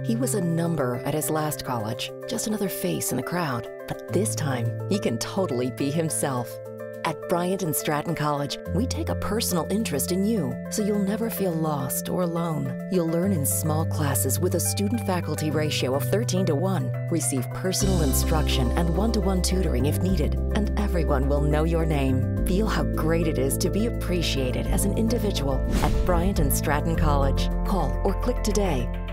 He was a number at his last college, just another face in the crowd. But this time, he can totally be himself. At Bryant and Stratton College, we take a personal interest in you, so you'll never feel lost or alone. You'll learn in small classes with a student-faculty ratio of 13:1, receive personal instruction and one-to-one tutoring if needed, and everyone will know your name. Feel how great it is to be appreciated as an individual at Bryant and Stratton College. Call or click today.